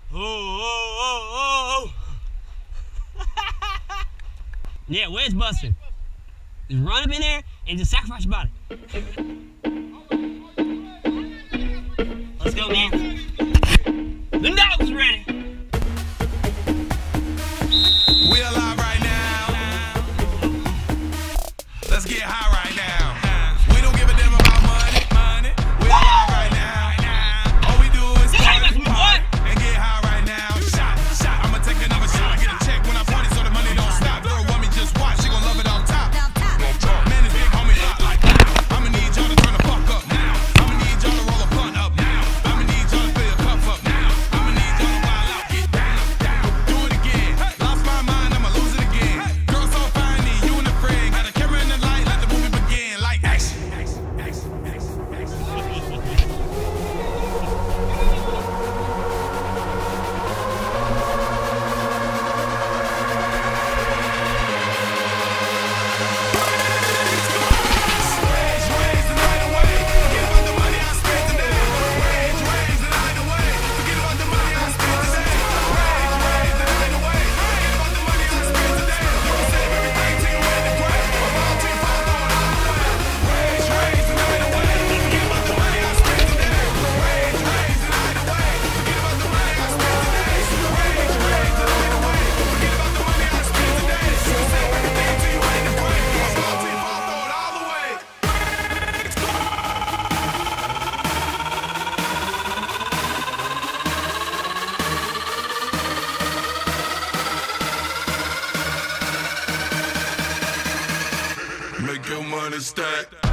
Oh. Yeah, where's Buster? Just run up in there and just sacrifice your body. Let's go, man. The dog's ready. We alive right now. Let's get high right now. We don't give a damn about money. We alive right now. All we do is party and get high right now. Shot. I'ma take another shot. I get a check when I party so the money don't stop. Girl want me just watch. She gon' love it off top. Man, this big homie lot like now. I'ma need y'all to turn the fuck up now. I'ma need y'all to roll a blunt up now. I'ma need y'all to fill a cup up now. I'ma need y'all to wild out, get down. Do it again. Lost my mind, I'ma lose it again. Girl so fine, need you and a friend. Got a camera in the light, let the movie begin. Like action. Make your money stack.